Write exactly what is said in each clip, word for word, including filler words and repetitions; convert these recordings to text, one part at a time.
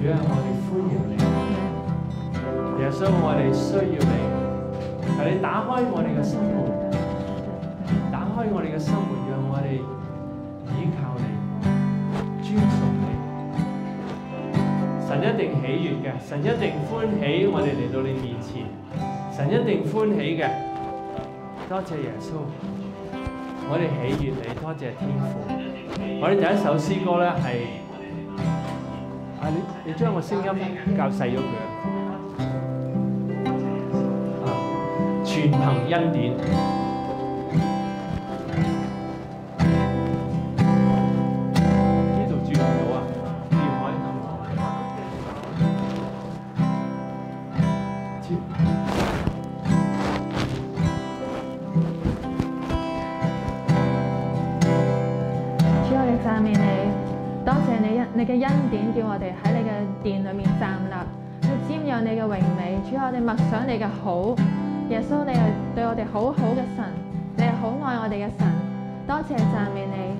主啊，我哋歡迎你。耶穌，我哋需要你。求你打開我哋嘅心門，打開我哋嘅心門，讓我哋倚靠你，尊崇你。神一定喜悅嘅，神一定歡喜我哋嚟到你面前，神一定歡喜嘅。多謝耶穌，我哋喜悅你，多謝天父。我哋第一首詩歌咧係，啊你你將個聲音較細咗佢啊，全憑恩典。呢度轉唔到啊，轉開。 主，我哋讚美你，多謝你恩，你嘅恩典叫我哋喺你嘅殿裏面站立，去瞻仰你嘅榮美。主，我哋默想你嘅好，耶穌，你係對我哋好好嘅神，你係好愛我哋嘅神，多謝讚美你。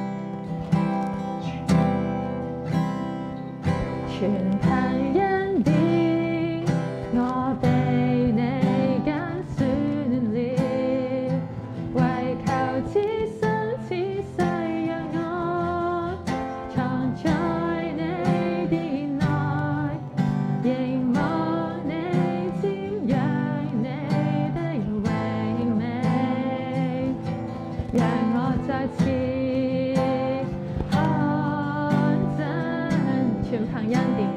全憑恩典，我被你揀選了，為求此生此世讓我藏在你殿內，凝望你瞻仰你的榮美，讓我再次看真，全憑恩典。